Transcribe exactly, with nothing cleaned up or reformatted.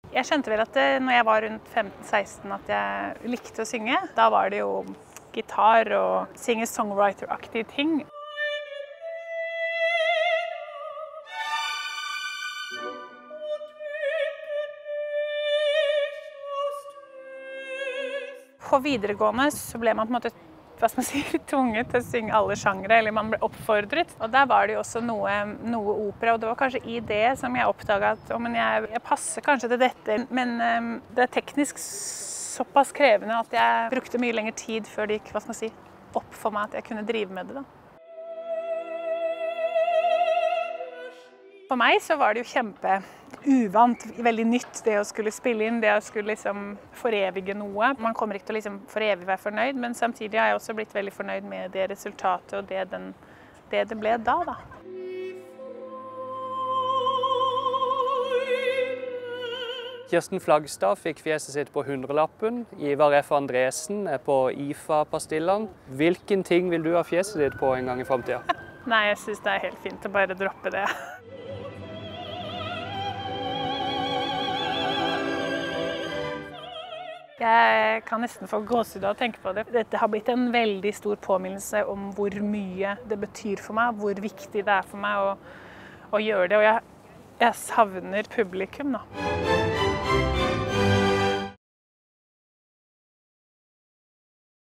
Jeg kjente vel at det, når jeg var rundt femten seksten at jeg likte å synge. Da var det jo gitar og singer-songwriter-aktige ting. På videregående så ble man på en måte, hva skal man si, tvunget til å synge alle sjangere, eller man ble oppfordret. Og der var det jo også noe, noe opera, og det var kanskje i det som jeg oppdaget at oh, men jeg, jeg passer kanskje til dette, men um, det er teknisk såpass krevende at jeg brukte mye lengre tid før det gikk, hva skal man si, opp for meg at jeg kunne drive med det da. For meg så var det jo kjempe uvant, veldig nytt det å skulle spille inn, det å skulle liksom forevige noe. Man kommer ikke til å liksom forevig være fornøyd, men samtidig har jeg også blitt veldig fornøyd med det resultatet og det, den, det det ble da da. Kirsten Flagstad fikk fjeset sitt på hundrelappen. Ivar F. Andresen er på I F A-pastillene. Hvilken ting vil du ha fjeset ditt på en gang i fremtiden? Nei, jeg synes det er helt fint å bare droppe det. Jeg kan nesten få gåsehud av å tenke på det. Dette har blitt en veldig stor påminnelse om hvor mye det betyr for meg, hvor viktig det er for meg å, å gjøre det. Og jeg, jeg savner publikum nå.